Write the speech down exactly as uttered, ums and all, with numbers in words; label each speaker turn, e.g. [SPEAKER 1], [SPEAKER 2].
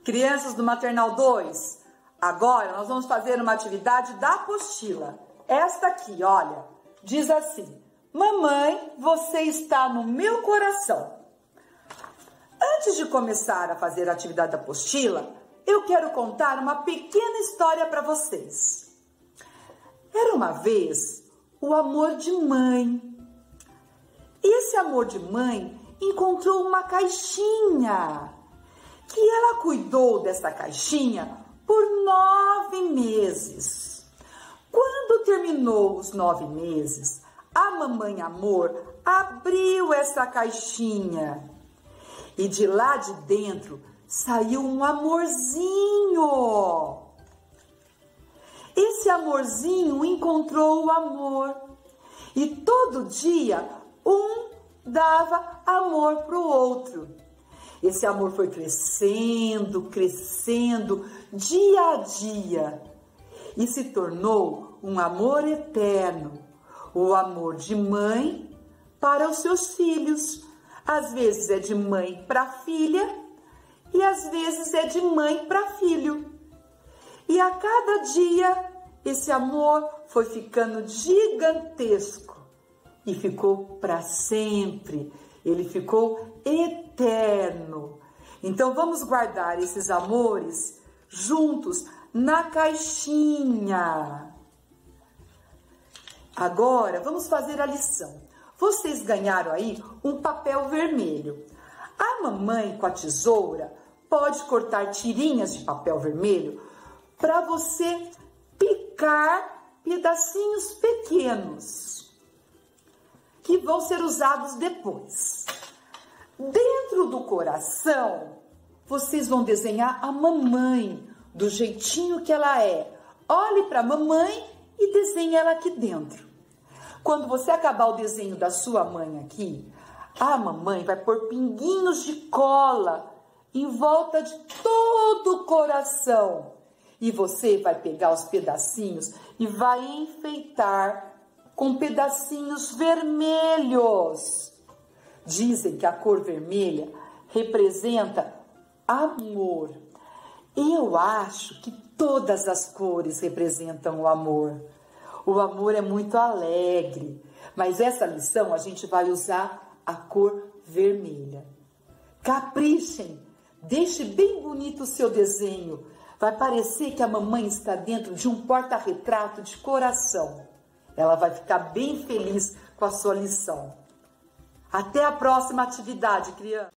[SPEAKER 1] Crianças do Maternal dois, agora nós vamos fazer uma atividade da apostila. Esta aqui, olha, diz assim: mamãe, você está no meu coração. Antes de começar a fazer a atividade da apostila, eu quero contar uma pequena história para vocês. Era uma vez o amor de mãe. E esse amor de mãe encontrou uma caixinha, que ela cuidou dessa caixinha por nove meses. Quando terminou os nove meses, a mamãe amor abriu essa caixinha e de lá de dentro saiu um amorzinho. Esse amorzinho encontrou o amor e todo dia um dava amor para o outro. Esse amor foi crescendo, crescendo, dia a dia, e se tornou um amor eterno, o amor de mãe para os seus filhos. Às vezes é de mãe para filha e às vezes é de mãe para filho. E a cada dia esse amor foi ficando gigantesco e ficou para sempre. Ele ficou eterno. Então vamos guardar esses amores juntos na caixinha. Agora vamos fazer a lição. Vocês ganharam aí um papel vermelho. A mamãe com a tesoura pode cortar tirinhas de papel vermelho para você picar pedacinhos pequenos que vão ser usados depois. Dentro do coração, vocês vão desenhar a mamãe do jeitinho que ela é. Olhe para a mamãe e desenhe ela aqui dentro. Quando você acabar o desenho da sua mãe aqui, a mamãe vai pôr pinguinhos de cola em volta de todo o coração. E você vai pegar os pedacinhos e vai enfeitar com pedacinhos vermelhos. Dizem que a cor vermelha representa amor. Eu acho que todas as cores representam o amor. O amor é muito alegre, mas essa lição a gente vai usar a cor vermelha. Caprichem, deixe bem bonito o seu desenho. Vai parecer que a mamãe está dentro de um porta-retrato de coração. Ela vai ficar bem feliz com a sua lição. Até a próxima atividade, criança.